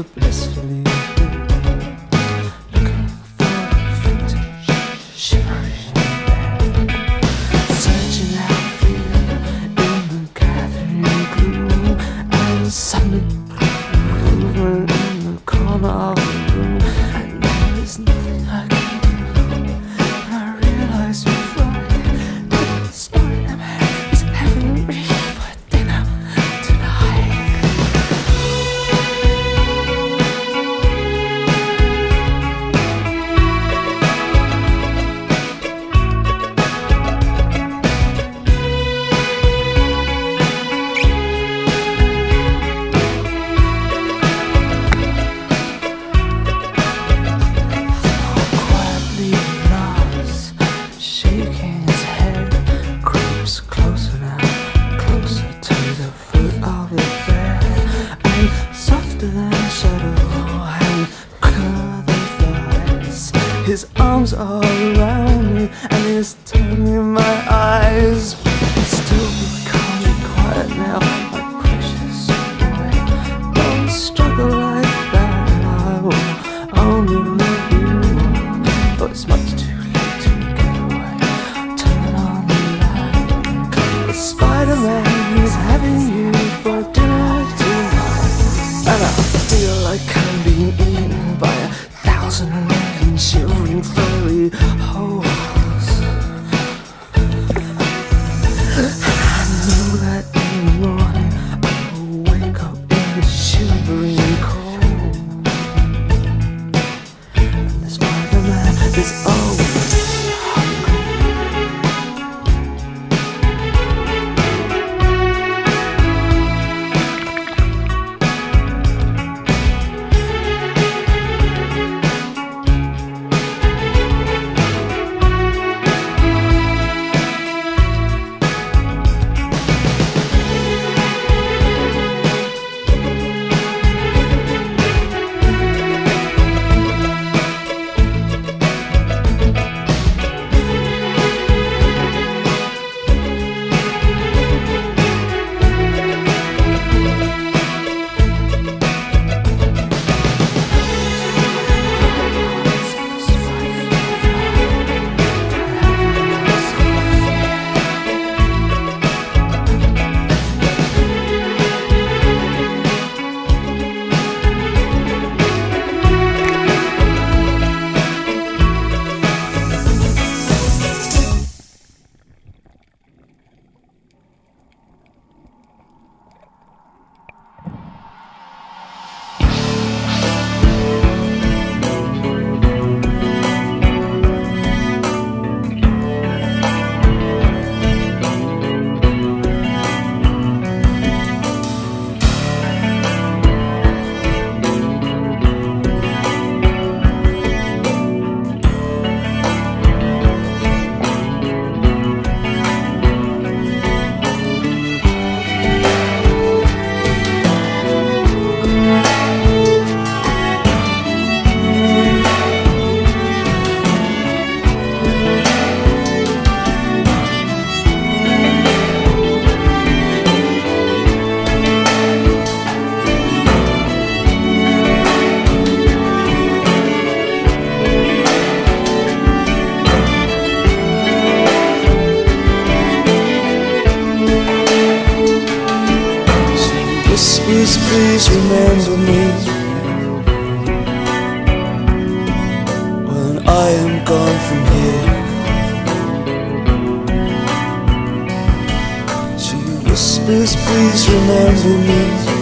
blissfully looking for vintage, shivering bed, searching out fear in the gathering gloom, and suddenly movement in the corner of the room, and there is nothing I can do. And I realize before that Spider-Man is having me for dinner tonight. Quietly nods, shaking his head, creeps closer now, closer to the foot of his bed, and softer than a shadow and quicker than flies. His arms are around me and he's turning my eyes. Still be calm and quiet now, my precious boy. Don't struggle like that, I will only love you more. But it's much too late to get away. Turn on the light. The Spider-Man is having you for dinner tonight. And I feel like I'm being eaten by 1,000 million shivering furry holes. I know that in the morning I will wake up in the shivering cold. And the Spider-Man is always hungry. Whispers, please remember me when I am gone from here. She whispers, please remember me